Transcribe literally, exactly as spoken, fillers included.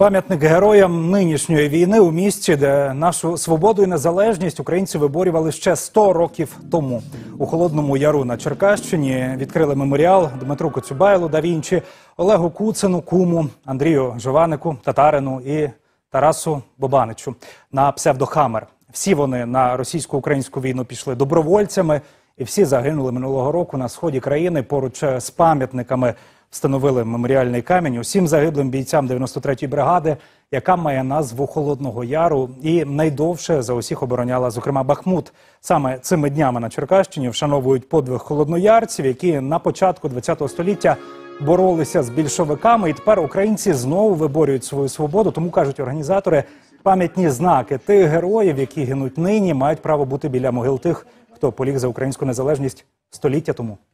Пам'ятник героям нинішньої війни у місті, де нашу свободу і незалежність українці виборювали ще сто років тому. У Холодному Яру на Черкащині відкрили меморіал Дмитру Коцюбайлу да Вінчі, Олегу Куцину, Куму, Андрію Жованику, Татарину і Тарасу Бобаничу на псевдо-Хаммер. Всі вони на російсько-українську війну пішли добровольцями і всі загинули минулого року на сході країни. Поруч з пам'ятниками встановили меморіальний камінь усім загиблим бійцям дев'яносто третьої бригади, яка має назву Холодного Яру і найдовше за усіх обороняла, зокрема, Бахмут. Саме цими днями на Черкащині вшановують подвиг холодноярців, які на початку ХХ століття боролися з більшовиками. І тепер українці знову виборюють свою свободу. Тому, кажуть організатори, пам'ятні знаки тих героїв, які гинуть нині, мають право бути біля могил тих, хто поліг за українську незалежність століття тому.